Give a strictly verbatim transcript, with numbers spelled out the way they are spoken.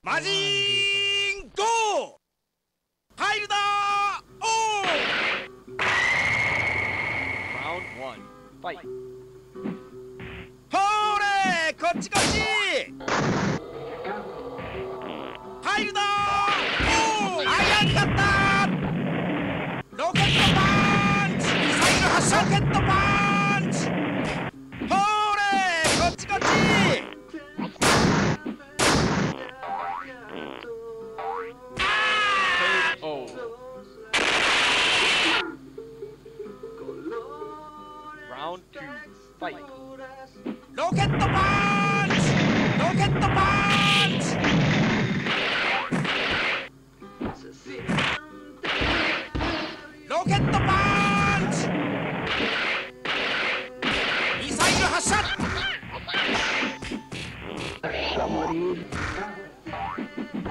マジンゴー入るだーおー Round one, fight. ほーれーこっちこっち入るだーおーあやんかったーロケットパンチミサイル発射ロケットパンチほーれーこっちこっち Round two, fight. ロケットパンチロケットパンチロケットパンチミサイル発射